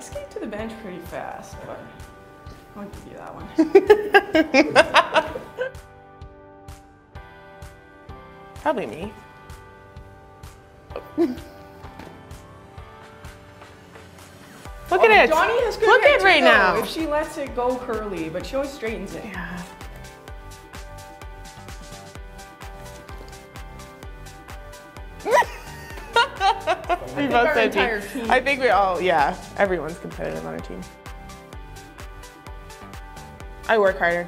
skate to the bench pretty fast, but I'll give you that one. Probably me. Look at it. Johnny has good Look hair at too, right though, now. if she lets it go curly, but she always straightens it. Yeah. We both our said entire team. team. I think we all, yeah, everyone's competitive on our team. I work harder.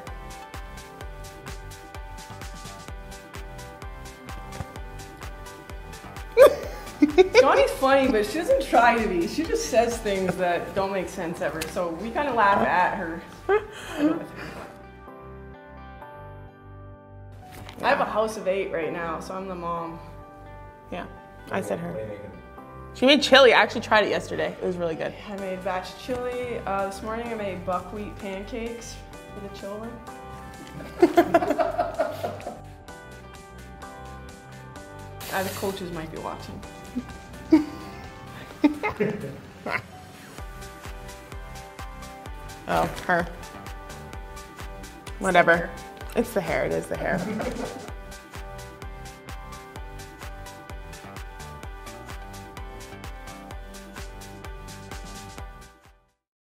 Johnny's funny, but she doesn't try to be. She just says things that don't make sense ever, so we kind of laugh at her. I have a house of 8 right now, so I'm the mom. Yeah, I said her. She made chili. I actually tried it yesterday. It was really good. I made batch chili. This morning I made buckwheat pancakes for the children. The coaches might be watching. Oh, her. Whatever. It's the hair. It is the hair.